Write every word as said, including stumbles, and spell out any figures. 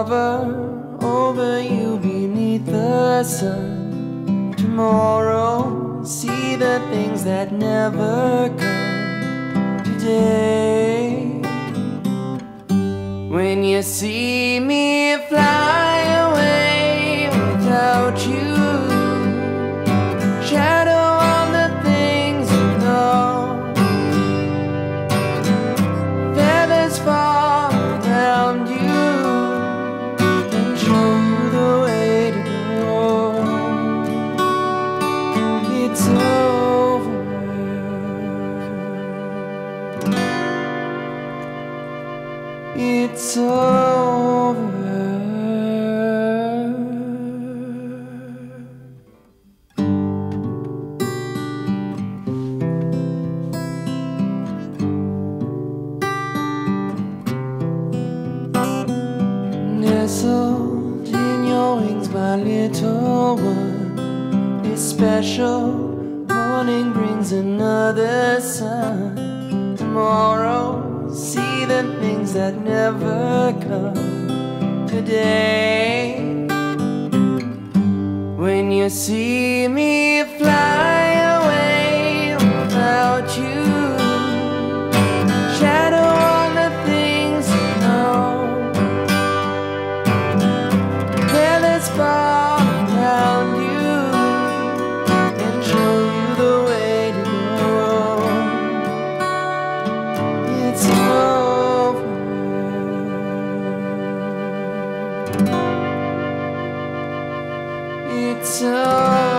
hover over you beneath the sun. Tomorrow, see the things that never come. Today, when you see me fly away without you, shadow on the things you know, feathers fall around you and show you the way to go. It's over. It's over. Nestled in your wings, my little one, this special morning brings another sun. Tomorrow, see the things that never come. Today, when you see me fly away without you, shadow on the things you know, feathers fall around you and show you the way to go. It's over. It's over.